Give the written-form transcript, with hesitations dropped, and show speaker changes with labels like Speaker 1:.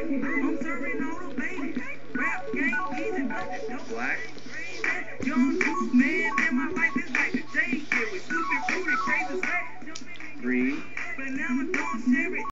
Speaker 1: I'm serving all the babies. Rap game, easy, black. Young dude, man, and my life is like the J. Yeah, we stupid.